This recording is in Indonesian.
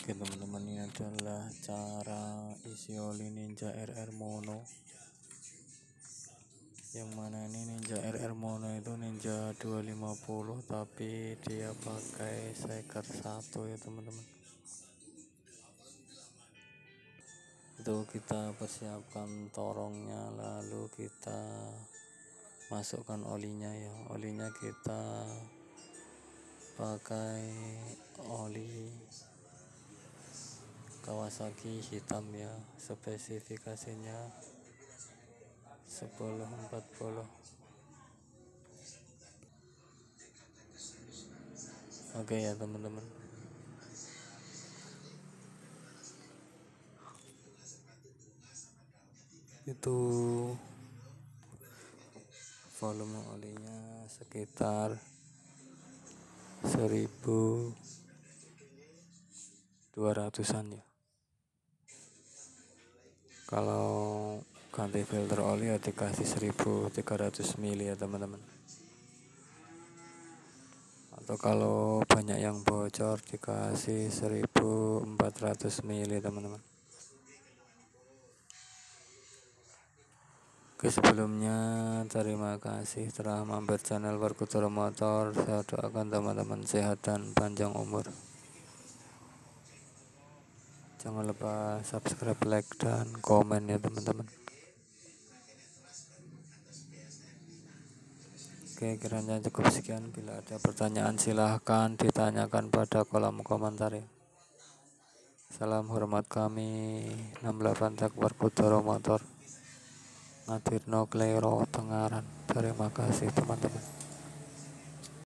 Oke teman-teman, ini adalah cara isi oli Ninja RR Mono, yang mana ini Ninja RR Mono itu Ninja 250 tapi dia pakai shaker 1 ya teman-teman. Itu kita persiapkan torongnya, lalu kita masukkan olinya ya. Olinya kita pakai oli Kawasaki hitam ya, spesifikasinya 1040. Oke ya teman-teman, itu volume olinya sekitar 1200-an ya. Kalau ganti filter oli ya dikasih 1300 ml ya teman-teman, atau kalau banyak yang bocor dikasih 1400 ml teman-teman. Oke, sebelumnya terima kasih telah mampir channel Perkuturo Motor. Saya doakan teman-teman sehat dan panjang umur. Jangan lupa subscribe, like, dan komen ya teman-teman. Oke, kiranya cukup sekian. Bila ada pertanyaan silahkan ditanyakan pada kolom komentar ya. Salam hormat kami 68 Tak Perkuturo Motor, Ngadirno Klero Tengaran. Terima kasih teman-teman.